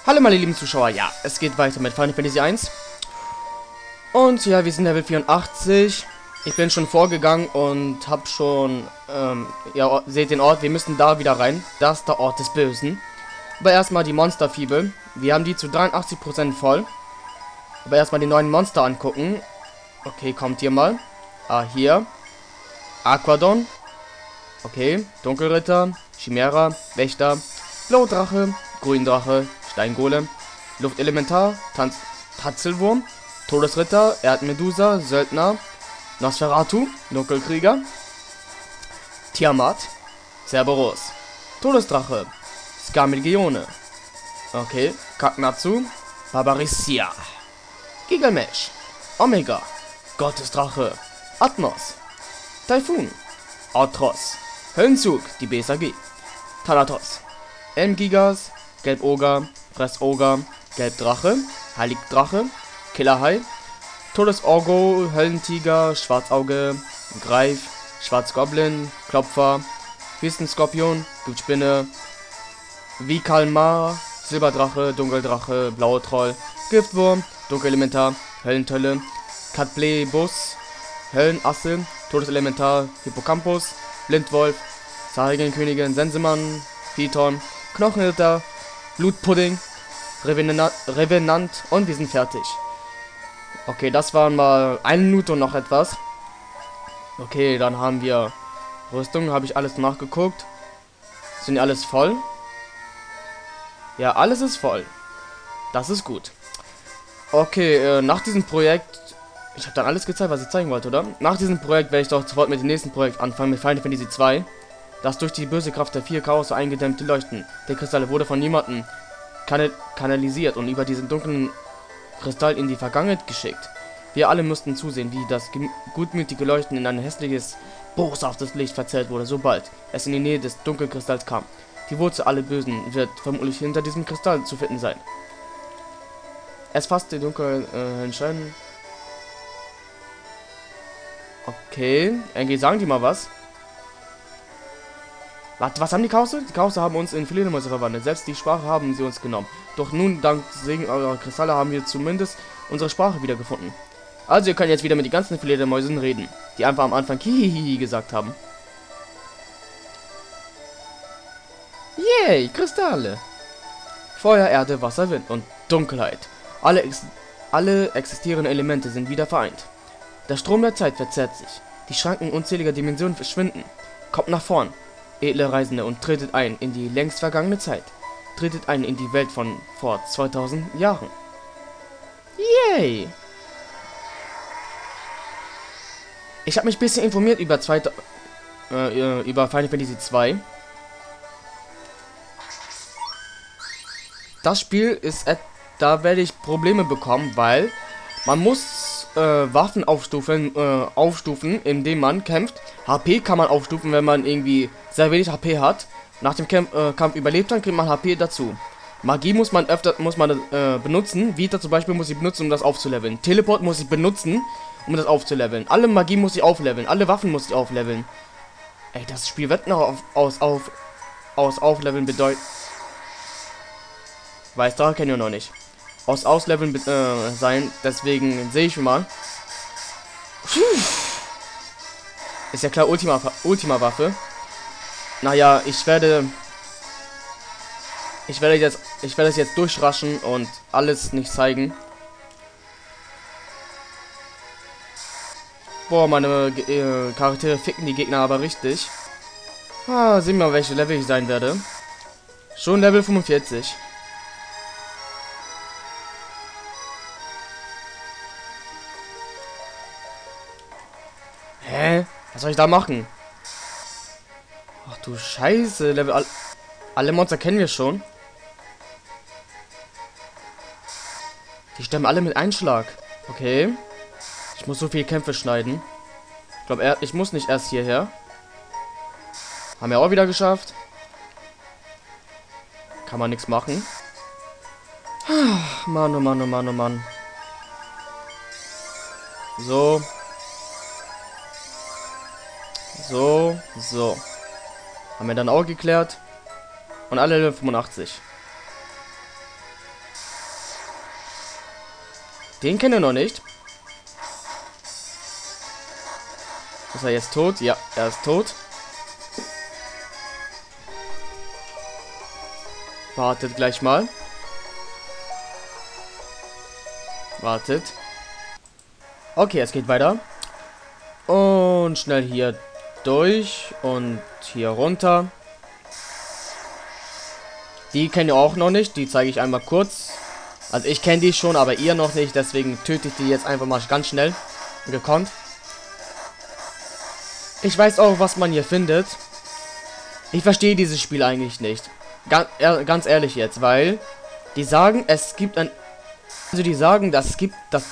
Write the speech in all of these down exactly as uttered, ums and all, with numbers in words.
Hallo meine lieben Zuschauer, ja, es geht weiter mit Final Fantasy eins. Und ja, wir sind Level vierundachtzig. Ich bin schon vorgegangen und habe schon, ähm, ja, seht den Ort, wir müssen da wieder rein. Das ist der Ort des Bösen. Aber erstmal die Monsterfibel. Wir haben die zu dreiundachtzig Prozent voll. Aber erstmal die neuen Monster angucken. Okay, kommt hier mal. Ah, hier. Aquadon. Okay, Dunkelritter, Chimera, Wächter, Blaudrache, Gründrache, Steingolem, Luftelementar, Tanz Tatzelwurm, Todesritter, Erdmedusa, Söldner, Nosferatu, Dunkelkrieger, Tiamat, Cerberus, Todesdrache, Skarmilgione, okay, Kaknatsu, Barbarissia, Gilgamesh, Omega, Gottesdrache, Atmos, Taifun, Outros, Höllenzug, die B S A G, Thanatos, M-Gigas, Gelboger, Fressoger, Gelbdrache, Heiligdrache, Killerhai, Todesorgo, Höllentiger, Schwarzauge, Greif, Schwarzgoblin, Klopfer, Wüstenskorpion, Blutspinne, Vikalmar, Silberdrache, Dunkeldrache, Blaue Troll, Giftwurm, Dunkelelementar, Höllentölle, Katblebus, Höllenasse, Todeselementar, Hippocampus, Blindwolf, Sahegenkönigin, Sensemann, Phyton, Knochenritter, Blutpudding, Revenant, Revenant und wir sind fertig. Okay, das waren mal eine Minute und noch etwas. Okay, dann haben wir Rüstung, habe ich alles nachgeguckt. Sind ja alles voll? Ja, alles ist voll. Das ist gut. Okay, äh, nach diesem Projekt, ich habe dann alles gezeigt, was ich zeigen wollte, oder? Nach diesem Projekt werde ich doch sofort mit dem nächsten Projekt anfangen, mit Final Fantasy zwei. Das durch die böse Kraft der vier Chaos eingedämmte Leuchten der Kristalle wurde von niemandem kanal kanalisiert und über diesen dunklen Kristall in die Vergangenheit geschickt. Wir alle mussten zusehen, wie das gutmütige Leuchten in ein hässliches, boshaftes Licht verzerrt wurde, sobald es in die Nähe des Dunkelkristalls kam. Die Wurzel aller Bösen wird vermutlich hinter diesem Kristall zu finden sein. Es fasst den dunklen äh, Schein. Okay, irgendwie sagen die mal was. Was, was haben die Chaose? Die Chaose haben uns in Fledermäuse verwandelt. Selbst die Sprache haben sie uns genommen. Doch nun, dank Segen eurer Kristalle, haben wir zumindest unsere Sprache wiedergefunden. Also ihr könnt jetzt wieder mit den ganzen Fledermäusen reden, die einfach am Anfang Hihihi gesagt haben. Yay, Kristalle! Feuer, Erde, Wasser, Wind und Dunkelheit. Alle, ex alle existierenden Elemente sind wieder vereint. Der Strom der Zeit verzerrt sich. Die Schranken unzähliger Dimensionen verschwinden. Kommt nach vorn, edle Reisende, und tretet ein in die längst vergangene Zeit. Tretet ein in die Welt von vor zweitausend Jahren. Yay! Ich habe mich ein bisschen informiert über, zweite, äh, über Final Fantasy zwei. Das Spiel ist, da werde ich Probleme bekommen, weil man muss äh, Waffen aufstufen, äh, aufstufen, indem man kämpft. H P kann man aufstufen, wenn man irgendwie sehr wenig H P hat. Nach dem Camp, äh, Kampf überlebt, dann kriegt man H P dazu. Magie muss man öfter muss man äh, benutzen. Vita zum Beispiel muss ich benutzen, um das aufzuleveln. Teleport muss ich benutzen, um das aufzuleveln. Alle Magie muss ich aufleveln. Alle Waffen muss ich aufleveln. Ey, das Spiel wird noch auf, aus auf aus Aufleveln bedeuten. Weiß, da kennen wir noch nicht. Aus Ausleveln äh, sein, deswegen sehe ich mal. Ist ja klar, Ultima, Ultima Waffe. Naja, ich werde. Ich werde jetzt. Ich werde es jetzt durchraschen und alles nicht zeigen. Boah, meine äh, Charaktere ficken die Gegner aber richtig. Ah, sehen wir mal, welche Level ich sein werde. Schon Level fünfundvierzig. Hä? Was soll ich da machen? Ach du Scheiße, Level. All alle Monster kennen wir schon. Die sterben alle mit Einschlag. Okay. Ich muss so viele Kämpfe schneiden. Ich glaube, ich muss nicht erst hierher. Haben wir auch wieder geschafft. Kann man nichts machen. Mann, oh Mann, oh Mann, oh Mann. So. So, so. Haben wir dann auch geklärt. Und alle Level fünfundachtzig. Den kennen wir noch nicht. Ist er jetzt tot? Ja, er ist tot. Wartet gleich mal. Wartet. Okay, es geht weiter. Und schnell hier durch und hier runter. Die kennen ihr auch noch nicht. Die zeige ich einmal kurz. Also ich kenne die schon, aber ihr noch nicht. Deswegen töte ich die jetzt einfach mal ganz schnell. Gekonnt. Ich weiß auch, was man hier findet. Ich verstehe dieses Spiel eigentlich nicht. Ganz, äh, ganz ehrlich jetzt, weil die sagen, es gibt ein... Also die sagen, dass es gibt das...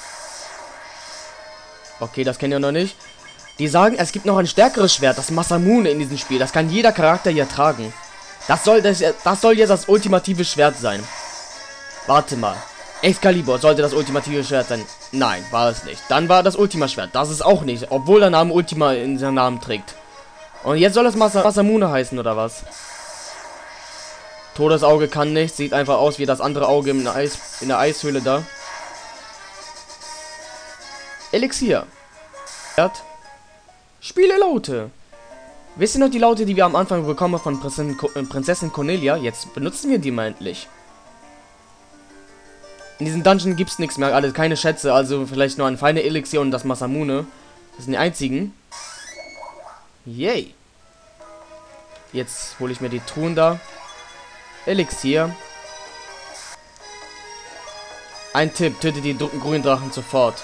Okay, das kennt ihr noch nicht. Die sagen, es gibt noch ein stärkeres Schwert, das Masamune in diesem Spiel. Das kann jeder Charakter hier tragen. Das soll, das, das soll jetzt das ultimative Schwert sein. Warte mal. Excalibur sollte das ultimative Schwert sein. Nein, war es nicht. Dann war das Ultima-Schwert. Das ist auch nicht. Obwohl der Name Ultima in seinem Namen trägt. Und jetzt soll das Masa Masamune heißen, oder was? Todesauge kann nicht. Sieht einfach aus wie das andere Auge in der, Eis, in der Eishöhle da. Elixier. Spiele Laute. Wisst ihr noch die Laute, die wir am Anfang bekommen von Prinzessin, Ko Prinzessin Cornelia? Jetzt benutzen wir die mal endlich. In diesem Dungeon gibt es nichts mehr, also keine Schätze, also vielleicht nur ein feiner Elixier und das Masamune. Das sind die einzigen. Yay. Jetzt hole ich mir die Truhen da. Elixier. Ein Tipp, töte die grünen Drachen sofort.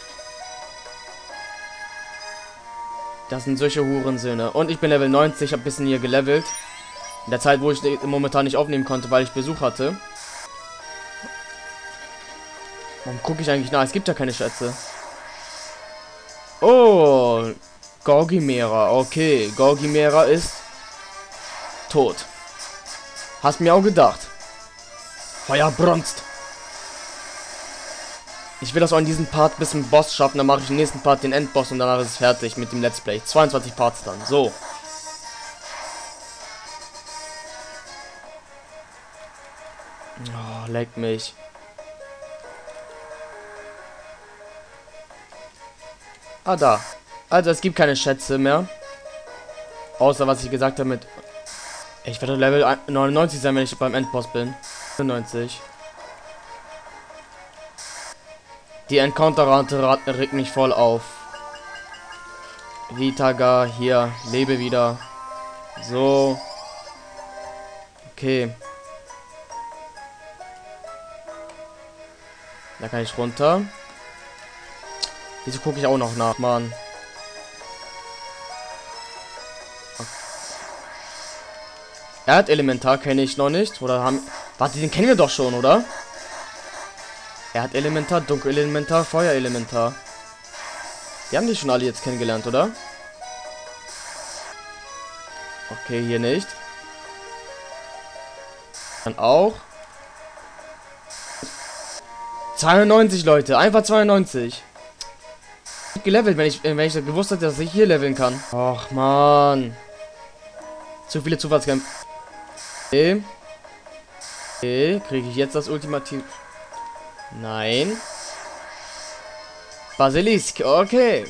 Das sind solche Hurensöhne. Und ich bin Level neunzig, habe ein bisschen hier gelevelt. In der Zeit, wo ich momentan nicht aufnehmen konnte, weil ich Besuch hatte. Warum gucke ich eigentlich nach? Es gibt ja keine Schätze. Oh, Gorgimera. Okay, Gorgimera ist tot. Hast mir auch gedacht. Feuer brunst. Ich will das auch in diesem Part bis zum Boss schaffen. Dann mache ich im nächsten Part den Endboss und danach ist es fertig mit dem Let's Play. zweiundzwanzig Parts dann. So. Oh, leck mich. Ah, da. Also, es gibt keine Schätze mehr. Außer, was ich gesagt habe mit... Ich werde Level neunundneunzig sein, wenn ich beim Endboss bin. neunundneunzig. Die Encounter-Rate regt mich voll auf. Vitaga, hier, lebe wieder. So. Okay. Da kann ich runter. Wieso gucke ich auch noch nach, Mann? Erdelementar kenne ich noch nicht. Oder haben... Warte, den kennen wir doch schon, oder? Erdelementar, Dunkelelementar, Feuerelementar. Die haben die schon alle jetzt kennengelernt, oder? Okay, hier nicht. Dann auch. zweiundneunzig, Leute. Einfach zweiundneunzig. Ich hab gelevelt, wenn ich, wenn ich gewusst hätte, dass ich hier leveln kann. Och, Mann. Zu viele Zufallskämpfe. Okay. Okay, kriege ich jetzt das Ultimativ... Nein. Basilisk, okay.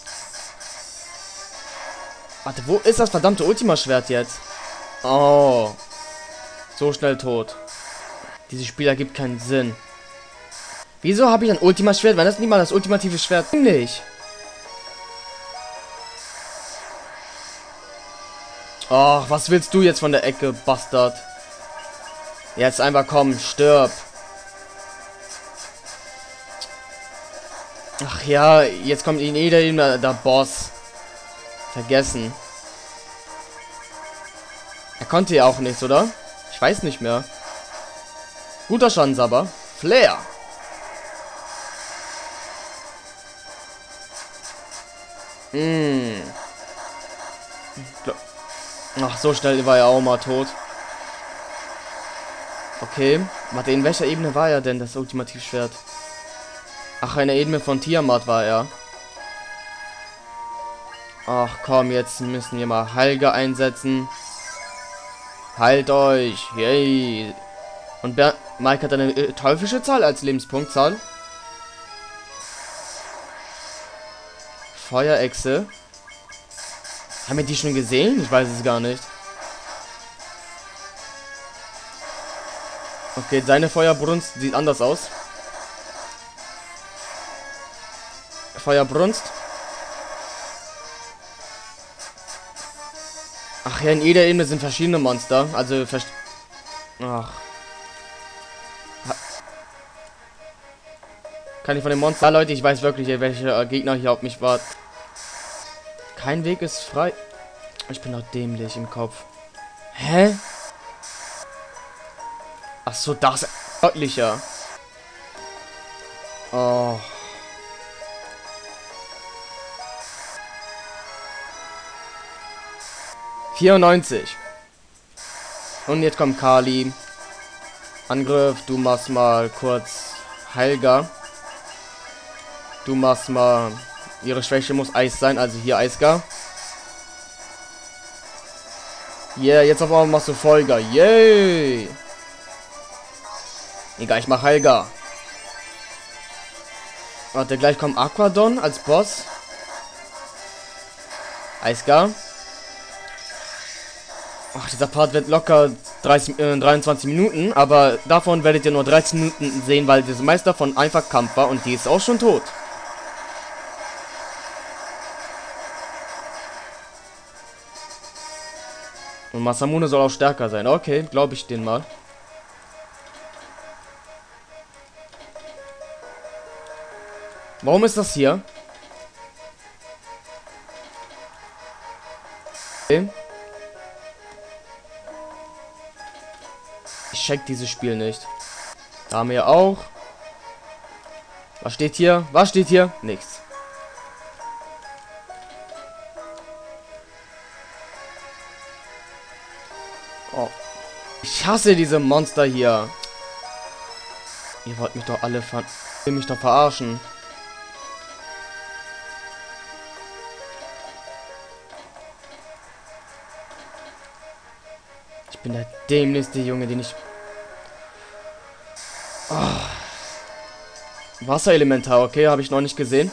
Warte, wo ist das verdammte Ultima-Schwert jetzt? Oh. So schnell tot. Dieses Spiel ergibt keinen Sinn. Wieso habe ich ein Ultima-Schwert, wenn das nicht mal das ultimative Schwert nicht? Ach, was willst du jetzt von der Ecke, Bastard? Jetzt einfach kommen, stirb. Ach ja, jetzt kommt in jeder Ebene der Boss. Vergessen. Er konnte ja auch nichts, oder? Ich weiß nicht mehr. Guter Chance aber. Flair. Hm. Ach, so schnell war er auch mal tot. Okay. Warte, in welcher Ebene war er denn, das Ultimativschwert? Ach, eine Ebene von Tiamat war er. Ach komm, jetzt müssen wir mal Helga einsetzen. Heilt euch. Yay. Und Ber Mike hat eine äh, teuflische Zahl als Lebenspunktzahl. Feuerechse. Haben wir die schon gesehen? Ich weiß es gar nicht. Okay, seine Feuerbrunst sieht anders aus. Feuerbrunst. Ach ja, in jeder Ebene sind verschiedene Monster. Also, vers ach. Kann ich von den Monster... Ah, Leute, ich weiß wirklich, welche Gegner hier auf mich warten. Kein Weg ist frei. Ich bin doch dämlich im Kopf. Hä? Ach so, das ist deutlicher. Oh. vierundneunzig. Und jetzt kommt Kali. Angriff, du machst mal kurz Helga. Du machst mal... Ihre Schwäche muss Eis sein, also hier Eisgar. Yeah, jetzt auf einmal machst du Folger. Yay! Egal, ich mach Helga. Warte, gleich kommt Aquadon als Boss. Eisgar. Ach, dieser Part wird locker dreißig, äh, dreiundzwanzig Minuten, aber davon werdet ihr nur dreizehn Minuten sehen, weil dieser Meister von einfach Kampf war und die ist auch schon tot. Und Masamune soll auch stärker sein. Okay, glaube ich den mal. Warum ist das hier? Okay. Ich check dieses Spiel nicht. Da haben wir auch. Was steht hier? Was steht hier? Nichts. Oh. Ich hasse diese Monster hier. Ihr wollt mich doch alle ver... Ihr mich doch verarschen. Ich bin der dämlichste Junge, den ich... Oh. Wasserelementar, okay, habe ich noch nicht gesehen.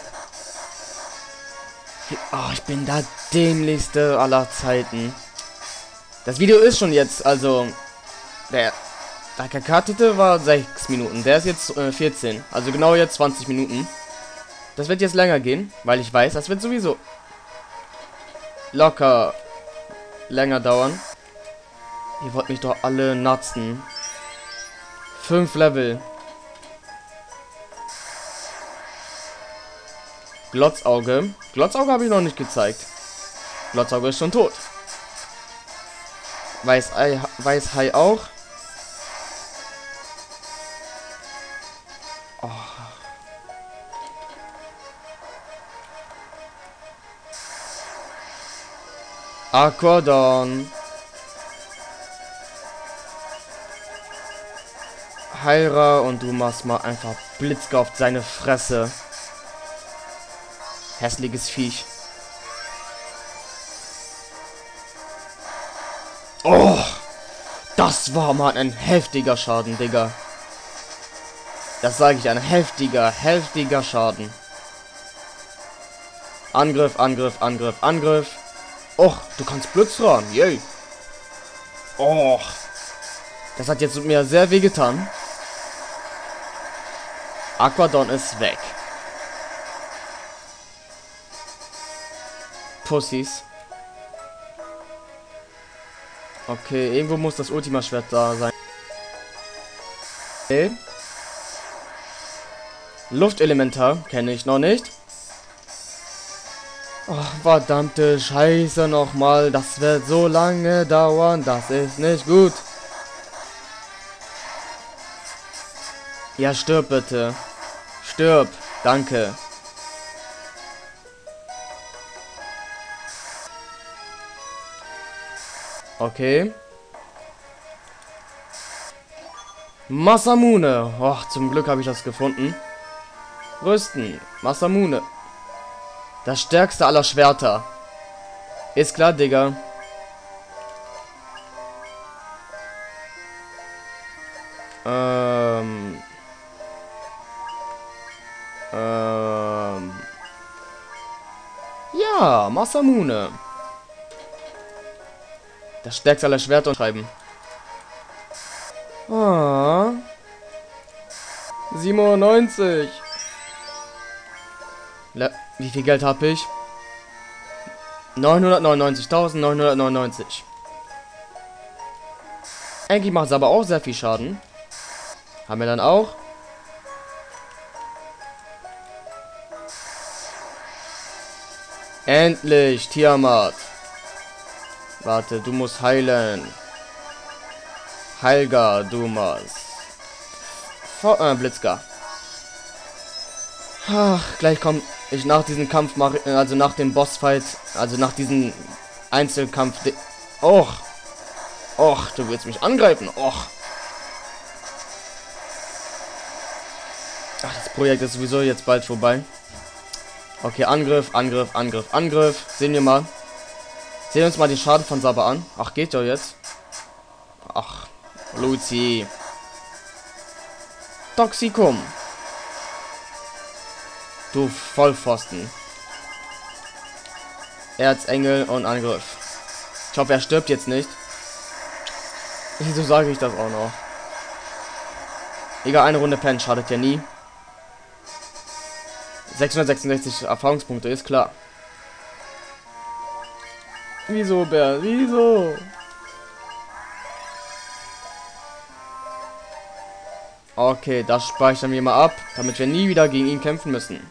Oh, ich bin der dämlichste aller Zeiten. Das Video ist schon jetzt, also... Der, der K K-Titel war sechs Minuten, der ist jetzt äh, vierzehn. Also genau jetzt zwanzig Minuten. Das wird jetzt länger gehen, weil ich weiß, das wird sowieso... locker... länger dauern. Ihr wollt mich doch alle natzen. Fünf Level. Glotzauge. Glotzauge habe ich noch nicht gezeigt. Glotzauge ist schon tot. Weißei, Weißhai auch. Oh. Aquadon. Heira und du machst mal einfach Blitzke auf seine Fresse. Hässliches Viech. Oh! Das war mal ein heftiger Schaden, Digga. Das sage ich, ein heftiger, heftiger Schaden. Angriff, Angriff, Angriff, Angriff. Och, du kannst Blitzrahmen, yay. Och. Das hat jetzt mir sehr weh getan. Aquadon ist weg. Pussys. Okay, irgendwo muss das Ultima-Schwert da sein. Okay. Luftelementar kenne ich noch nicht. Oh, verdammte Scheiße nochmal. Das wird so lange dauern. Das ist nicht gut. Ja, stirb bitte. Stirb. Danke. Okay. Masamune. Och, zum Glück habe ich das gefunden. Rüsten. Masamune. Das stärkste aller Schwerter. Ist klar, Digga. Ähm. Ähm. Ah, Masamune. Das stärkste aller Schwerter und Schreiben. Ah. siebenundneunzig. Le Wie viel Geld habe ich? neunhundertneunundneunzigtausendneunhundertneunundneunzig. Eigentlich macht es aber auch sehr viel Schaden. Haben wir dann auch. Endlich, Tiamat. Warte, du musst heilen. Heilgar, du musst. V äh, Blitzgar. Ach, gleich kommt ich nach diesem Kampf, mache also nach dem Bossfight, also nach diesem Einzelkampf. Och. Och, du willst mich angreifen. Och. Ach, das Projekt ist sowieso jetzt bald vorbei. Okay, Angriff, Angriff, Angriff, Angriff. Sehen wir mal. Sehen wir uns mal den Schaden von Saba an. Ach, geht doch jetzt. Ach, Luzi. Toxicum. Du Vollpfosten. Erzengel und Angriff. Ich hoffe, er stirbt jetzt nicht. Wieso sage ich das auch noch? Egal, eine Runde Pen schadet ja nie. sechshundertsechsundsechzig Erfahrungspunkte, ist klar. Wieso, Bär? Wieso? Okay, das speichern wir mal ab, damit wir nie wieder gegen ihn kämpfen müssen.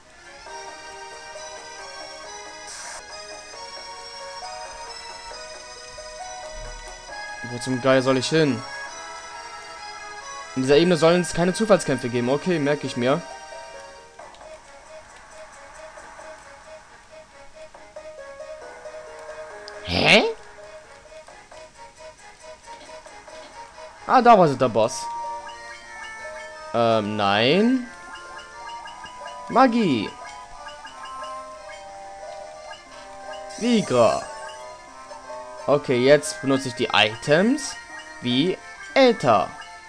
Wo zum Geil soll ich hin? In dieser Ebene sollen es keine Zufallskämpfe geben. Okay, merke ich mir. Hä? Ah, da war der Boss. Ähm, nein. Magie. Vigra. Okay, jetzt benutze ich die Items wie Äther.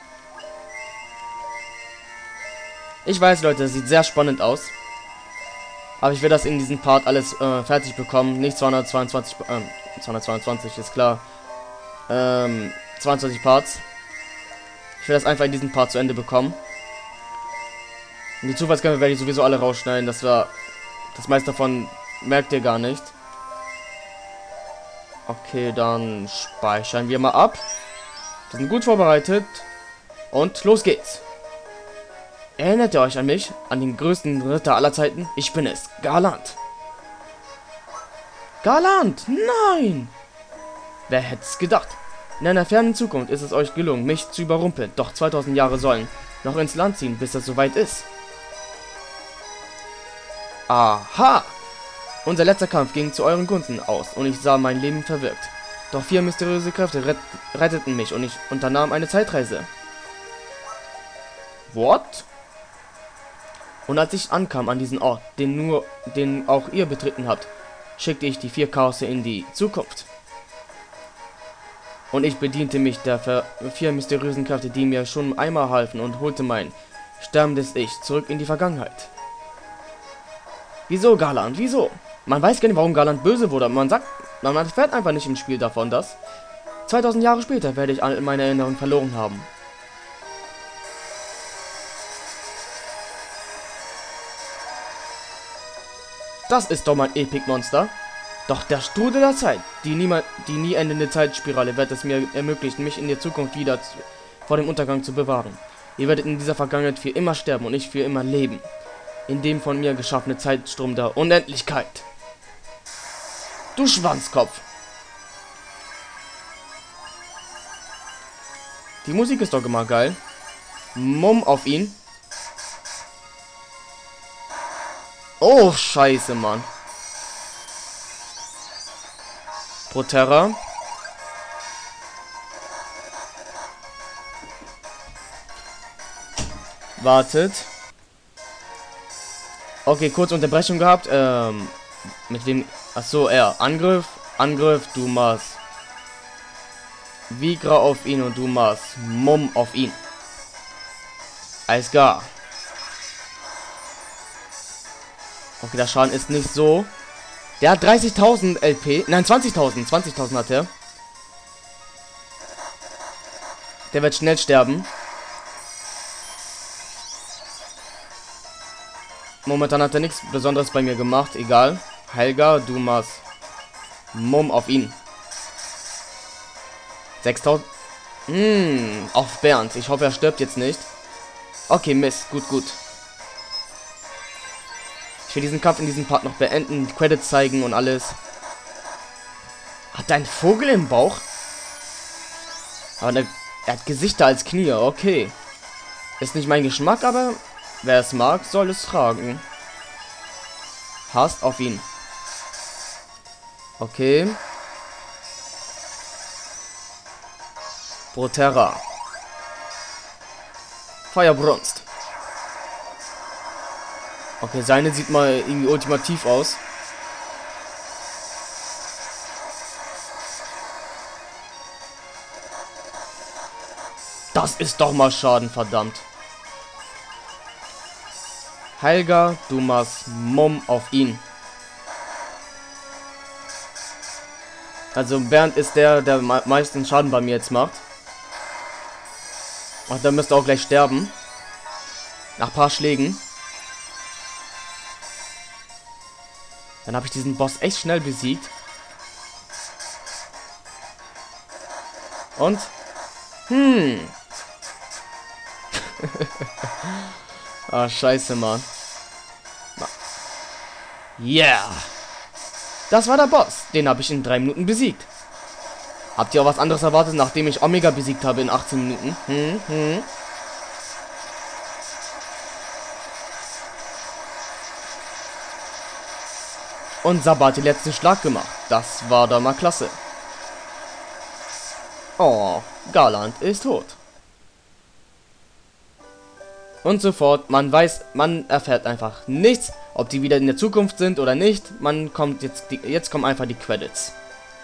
Ich weiß, Leute, das sieht sehr spannend aus. Aber ich will das in diesem Part alles äh, fertig bekommen. Nicht zweihundertzweiundzwanzig, ähm, zweihundertzweiundzwanzig ist klar. Ähm, zweiundzwanzig Parts. Ich will das einfach in diesem Part zu Ende bekommen. Und die Zufallskämpfe werde ich sowieso alle rausschneiden. Das war, das meiste davon merkt ihr gar nicht. Okay, dann speichern wir mal ab. Wir sind gut vorbereitet. Und los geht's. Erinnert ihr euch an mich? An den größten Ritter aller Zeiten? Ich bin es, Galant. Galant, nein! Wer hätte es gedacht? In einer fernen Zukunft ist es euch gelungen, mich zu überrumpeln. Doch zweitausend Jahre sollen noch ins Land ziehen, bis es soweit ist. Aha! Unser letzter Kampf ging zu euren Gunsten aus und ich sah mein Leben verwirkt. Doch vier mysteriöse Kräfte rett retteten mich und ich unternahm eine Zeitreise. What? Und als ich ankam an diesen Ort, den nur, den auch ihr betreten habt, schickte ich die vier Chaose in die Zukunft. Und ich bediente mich der vier mysteriösen Kräfte, die mir schon einmal halfen, und holte mein sterbendes Ich zurück in die Vergangenheit. Wieso, Galant? Wieso? Man weiß gar nicht, warum Galant böse wurde. Man sagt, man erfährt einfach nicht im Spiel davon, dass zweitausend Jahre später werde ich all meine Erinnerungen verloren haben. Das ist doch mein Epic-Monster. Doch der Strudel der Zeit, die, niemand, die nie endende Zeitspirale, wird es mir ermöglichen, mich in der Zukunft wieder vor dem Untergang zu bewahren. Ihr werdet in dieser Vergangenheit für immer sterben und ich für immer leben. In dem von mir geschaffene Zeitstrom der Unendlichkeit. Du Schwanzkopf. Die Musik ist doch immer geil. Mumm auf ihn. Oh, scheiße, Mann. Proterra. Wartet. Okay, kurz Unterbrechung gehabt. Ähm, mit dem... Achso, er. Angriff. Angriff, du machst Vigra auf ihn und du machst Mumm auf ihn. Alles klar. Okay, der Schaden ist nicht so. Der hat dreißigtausend L P. Nein, zwanzigtausend. zwanzigtausend hat er. Der wird schnell sterben. Momentan hat er nichts Besonderes bei mir gemacht. Egal. Helga, du machst Mumm auf ihn. sechstausend. Hm, auf Bernd. Ich hoffe, er stirbt jetzt nicht. Okay, Mist. Gut, gut. Ich will diesen Kampf in diesem Part noch beenden. Die Credits zeigen und alles. Hat er einen Vogel im Bauch? Aber ne, er hat Gesichter als Knie. Okay. Ist nicht mein Geschmack, aber wer es mag, soll es tragen. Hasst auf ihn. Okay. Proterra. Feuerbrunst. Okay, seine sieht mal irgendwie ultimativ aus. Das ist doch mal Schaden, verdammt. Helga, du machst Mumm auf ihn. Also Bernd ist der, der am meisten Schaden bei mir jetzt macht. Und der müsste auch gleich sterben. Nach ein paar Schlägen. Dann habe ich diesen Boss echt schnell besiegt. Und? Hm. Ah, scheiße, Mann. Yeah. Das war der Boss. Den habe ich in drei Minuten besiegt. Habt ihr auch was anderes erwartet, nachdem ich Omega besiegt habe in achtzehn Minuten? Hm, hm. Und Sabbat hat den letzten Schlag gemacht. Das war doch mal klasse. Oh, Garland ist tot. Und sofort, man weiß, man erfährt einfach nichts, ob die wieder in der Zukunft sind oder nicht. Man kommt jetzt, die, jetzt kommen einfach die Credits.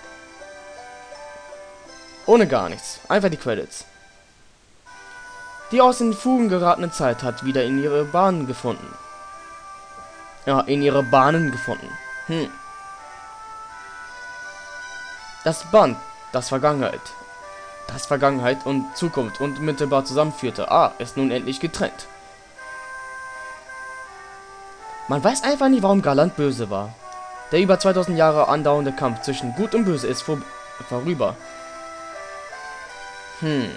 Ohne gar nichts, einfach die Credits. Die aus den Fugen geratene Zeit hat wieder in ihre Bahnen gefunden. Ja, in ihre Bahnen gefunden. Hm. Das Band, das Vergangenheit. Das Vergangenheit und Zukunft unmittelbar zusammenführte. Ah, ist nun endlich getrennt. Man weiß einfach nicht, warum Garland böse war. Der über zweitausend Jahre andauernde Kampf zwischen Gut und Böse ist vor vorüber. Hm.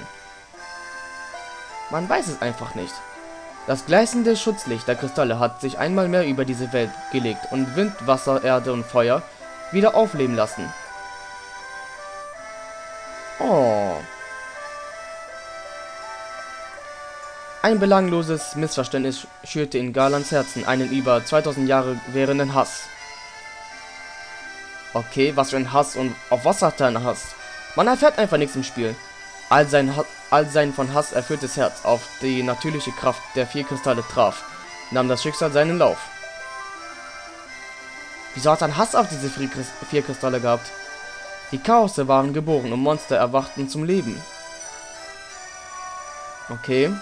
Man weiß es einfach nicht. Das gleißende Schutzlicht der Kristalle hat sich einmal mehr über diese Welt gelegt und Wind, Wasser, Erde und Feuer wieder aufleben lassen. Oh. Ein belangloses Missverständnis schürte in Garlands Herzen einen über zweitausend Jahre währenden Hass. Okay, was für ein Hass und auf was hat er einen Hass? Man erfährt einfach nichts im Spiel. All sein, ha all sein von Hass erfülltes Herz auf die natürliche Kraft der vier Kristalle traf, nahm das Schicksal seinen Lauf. Wieso hat er einen Hass auf diese vier Kristalle gehabt? Die Chaose waren geboren und Monster erwachten zum Leben. Okay.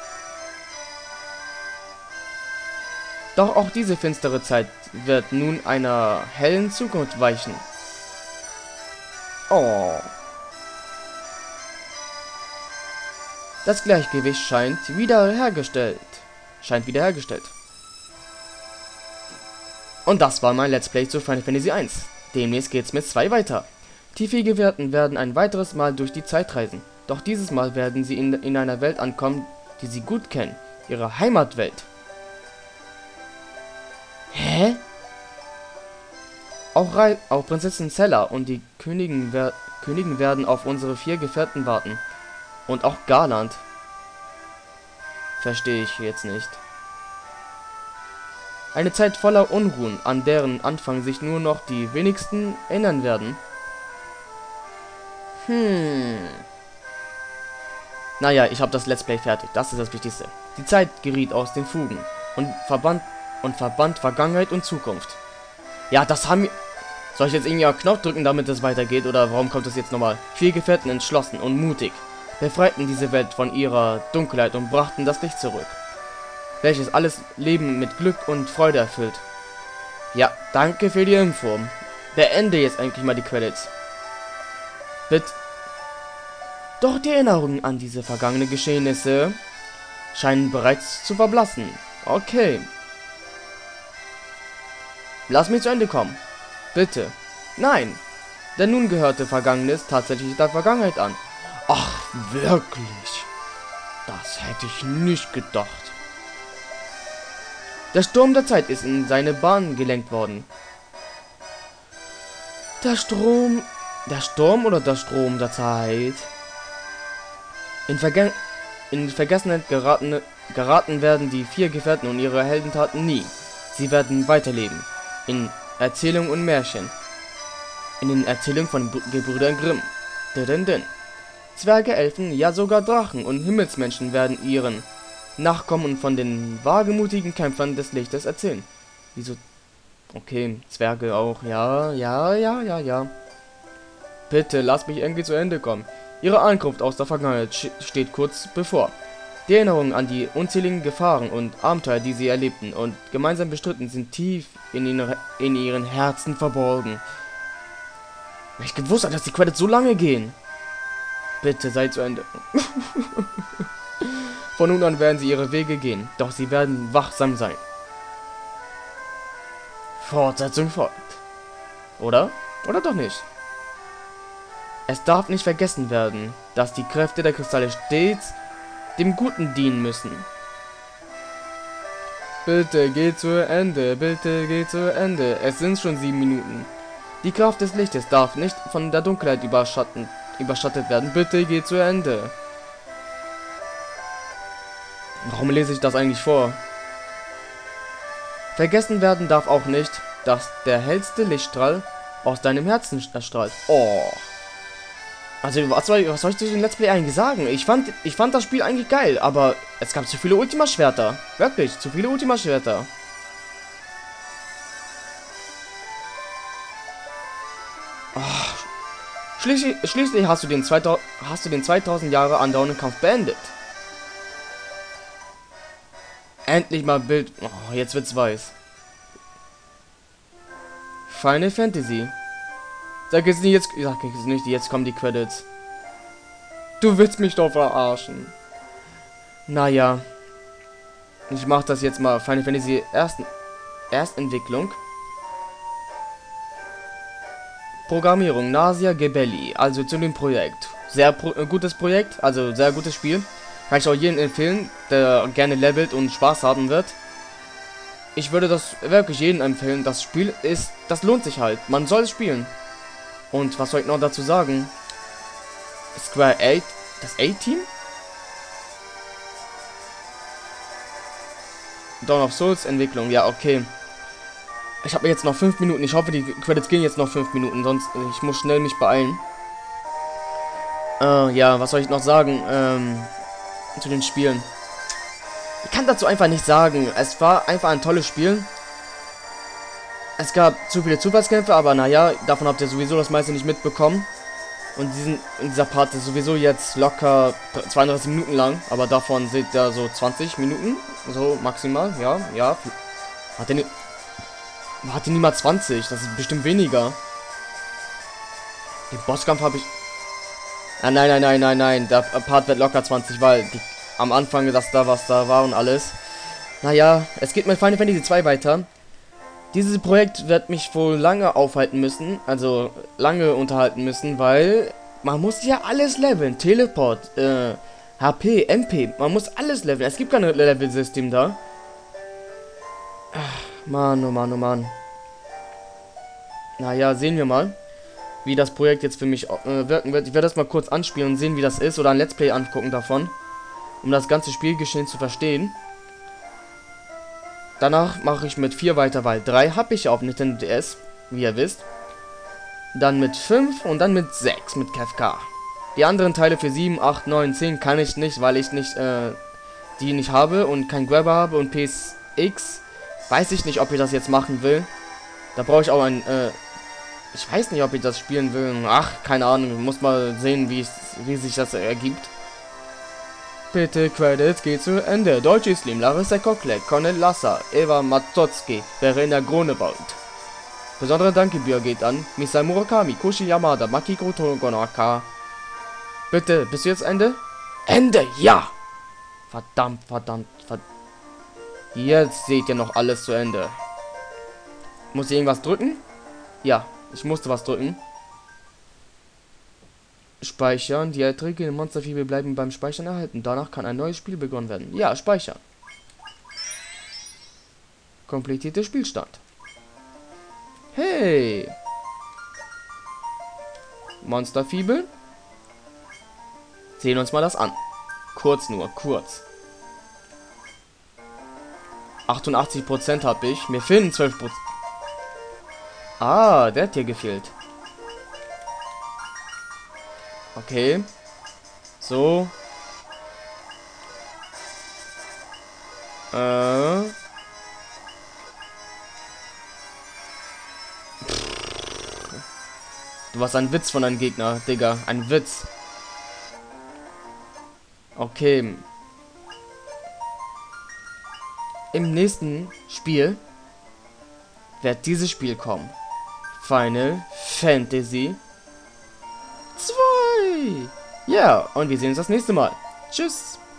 Doch auch diese finstere Zeit wird nun einer hellen Zukunft weichen. Oh. Das Gleichgewicht scheint wiederhergestellt. Scheint wiederhergestellt. Und das war mein Let's Play zu Final Fantasy eins. Demnächst geht's mit zwei weiter. Die vier Gefährten werden ein weiteres Mal durch die Zeit reisen. Doch dieses Mal werden sie in, in einer Welt ankommen, die sie gut kennen. Ihre Heimatwelt. Hä? Auch, Re auch Prinzessin Zella und die Königin, wer Königin werden auf unsere vier Gefährten warten. Und auch Garland. Verstehe ich jetzt nicht. Eine Zeit voller Unruhen, an deren Anfang sich nur noch die wenigsten erinnern werden. Hm. Naja, ich habe das Let's Play fertig. Das ist das Wichtigste. Die Zeit geriet aus den Fugen und verband und verband Vergangenheit und Zukunft. Ja, das haben wir... Soll ich jetzt irgendwie auf Knopf drücken, damit es weitergeht? Oder warum kommt das jetzt nochmal? Vier Gefährten, entschlossen und mutig, befreiten diese Welt von ihrer Dunkelheit und brachten das Licht zurück, welches alles Leben mit Glück und Freude erfüllt. Ja, danke für die Info. Beende jetzt eigentlich mal die Credits. Bitte. Doch die Erinnerungen an diese vergangenen Geschehnisse scheinen bereits zu verblassen. Okay. Lass mich zu Ende kommen. Bitte. Nein. Denn nun gehörte Vergangenes tatsächlich der Vergangenheit an. Ach, wirklich? Das hätte ich nicht gedacht. Der Sturm der Zeit ist in seine Bahn gelenkt worden. Der Strom... Der Sturm oder der Strom der Zeit? In, Verge in Vergessenheit geraten, geraten werden die vier Gefährten und ihre Heldentaten nie. Sie werden weiterleben. In Erzählungen und Märchen. In den Erzählungen von Gebrüdern Grimm. Din, din. Zwerge, Elfen, ja sogar Drachen und Himmelsmenschen werden ihren Nachkommen von den wagemutigen Kämpfern des Lichtes erzählen. Wieso? Okay, Zwerge auch. Ja, ja, ja, ja, ja. Bitte, lasst mich irgendwie zu Ende kommen. Ihre Ankunft aus der Vergangenheit steht kurz bevor. Die Erinnerungen an die unzähligen Gefahren und Abenteuer, die sie erlebten und gemeinsam bestritten, sind tief in, ihre, in ihren Herzen verborgen. Wenn ich gewusst habe, dass die Credits so lange gehen. Bitte, seid zu Ende. Von nun an werden sie ihre Wege gehen, doch sie werden wachsam sein. Fortsetzung folgt. Oder? Oder doch nicht? Es darf nicht vergessen werden, dass die Kräfte der Kristalle stets dem Guten dienen müssen. Bitte geht zu Ende, bitte geht zu Ende. Es sind schon sieben Minuten. Die Kraft des Lichtes darf nicht von der Dunkelheit überschatten, überschattet werden. Bitte geht zu Ende. Warum lese ich das eigentlich vor? Vergessen werden darf auch nicht, dass der hellste Lichtstrahl aus deinem Herzen erstrahlt. Oh. Also, was soll, was soll ich zu dem Let's Play eigentlich sagen? Ich fand, ich fand das Spiel eigentlich geil, aber es gab zu viele Ultima-Schwerter. Wirklich, zu viele Ultima-Schwerter. Oh. Schließlich, schließlich hast du den zweitausend, hast du den zweitausend Jahre andauernden Kampf beendet. Endlich mal Bild. Oh, jetzt wird's weiß. Final Fantasy. Sag jetzt nicht, jetzt, sag jetzt nicht, jetzt kommen die Credits. Du willst mich doch verarschen. Naja. Ich mach das jetzt mal. Final Fantasy Erst, Erstentwicklung. Programmierung Nasia Gebelli. Also zu dem Projekt. Sehr pro äh, gutes Projekt. Also sehr gutes Spiel. Kann ich auch jedem empfehlen, der gerne levelt und Spaß haben wird. Ich würde das wirklich jedem empfehlen. Das Spiel ist, das lohnt sich halt. Man soll es spielen. Und was soll ich noch dazu sagen? Square acht, das A-Team? Dawn of Souls Entwicklung, ja, okay. Ich habe jetzt noch fünf Minuten. Ich hoffe, die Credits gehen jetzt noch fünf Minuten, sonst ich muss schnell mich beeilen. Äh, ja, was soll ich noch sagen? Ähm, zu den Spielen. Ich kann dazu einfach nicht sagen. Es war einfach ein tolles Spiel. Es gab zu viele Zufallskämpfe, aber naja, davon habt ihr sowieso das meiste nicht mitbekommen. Und diesen, in dieser Part ist sowieso jetzt locker zweiunddreißig Minuten lang, aber davon seht ihr so zwanzig Minuten, so maximal, ja, ja. Hat der, hat der niemals zwanzig, das ist bestimmt weniger. Den Bosskampf habe ich... Ah, nein, nein, nein, nein, nein, der Part wird locker zwanzig, weil die, am Anfang, dass da was da war und alles. Naja, es geht mit Final Fantasy zwei weiter. Dieses Projekt wird mich wohl lange aufhalten müssen, also lange unterhalten müssen, weil man muss ja alles leveln. Teleport, äh, H P, M P, man muss alles leveln. Es gibt kein Level-System da. Ach, Mann, oh Mann, oh Mann. Naja, sehen wir mal, wie das Projekt jetzt für mich äh, wirken wird. Ich werde das mal kurz anspielen und sehen, wie das ist, oder ein Let's Play angucken davon, um das ganze Spielgeschehen zu verstehen. Danach mache ich mit vier weiter, weil drei habe ich auf Nintendo D S, wie ihr wisst. Dann mit fünf und dann mit sechs mit K F K. Die anderen Teile für sieben, acht, neun, zehn kann ich nicht, weil ich nicht äh, die nicht habe und kein Grabber habe, und P S X weiß ich nicht, ob ich das jetzt machen will. Da brauche ich auch ein äh, ich weiß nicht, ob ich das spielen will. Ach, keine Ahnung, muss mal sehen, wie, wie sich das ergibt. Bitte, Credits geht zu Ende. Deutsche Slim, Larissa Koklek, Cornel Lasser, Eva Matzotski, Verena Grunewald. Besondere Dankgebühr geht an Misai Murakami, Koshi Yamada, Makiko Togonaka. Bitte, bist du jetzt Ende? Ende, ja! Verdammt, verdammt, verdammt. Jetzt seht ihr noch alles zu Ende. Muss ich irgendwas drücken? Ja, ich musste was drücken. Speichern. Die Erträge in Monsterfibel bleiben beim Speichern erhalten. Danach kann ein neues Spiel begonnen werden. Ja, speichern. Komplettierter Spielstand. Hey! Monsterfibel. Sehen uns mal das an. Kurz nur, kurz. achtundachtzig Prozent habe ich. Mir fehlen zwölf Prozent. Ah, der hat hier gefehlt. Okay. So. Äh. Du warst ein Witz von einem Gegner, Digga. Ein Witz. Okay. Im nächsten Spiel wird dieses Spiel kommen. Final Fantasy zwei. Ja, und wir sehen uns das nächste Mal. Tschüss.